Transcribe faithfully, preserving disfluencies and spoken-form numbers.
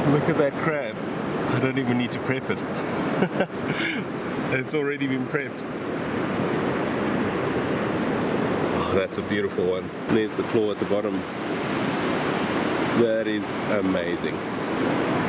Look at that crab. I don't even need to prep it. It's already been prepped. Oh, that's a beautiful one. There's the claw at the bottom. That is amazing.